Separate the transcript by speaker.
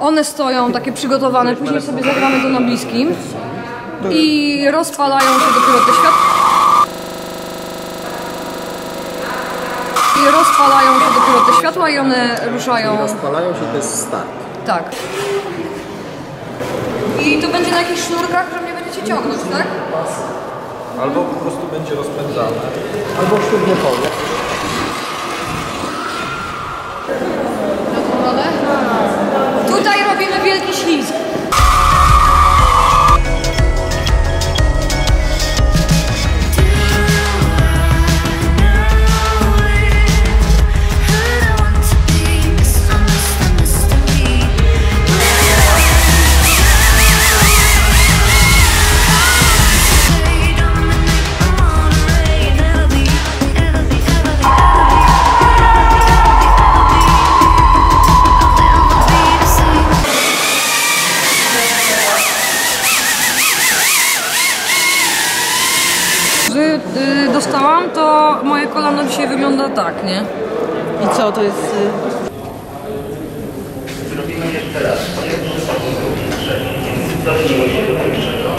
Speaker 1: One stoją takie przygotowane, później sobie zagramy to na bliskim i rozpalają się dopiero te światła. I one ruszają.
Speaker 2: Rozpalają się, to jest start.
Speaker 1: Tak. I to będzie na jakichś sznurkach, że mnie będziecie ciągnąć, tak?
Speaker 2: Albo po prostu będzie rozpędzane, albo sztywnie powie.
Speaker 1: Tutaj robimy wielki ślizg. Dostałam, to moje kolano dzisiaj wygląda tak, nie?
Speaker 3: I co to jest?
Speaker 4: Zrobimy jeszcze raz.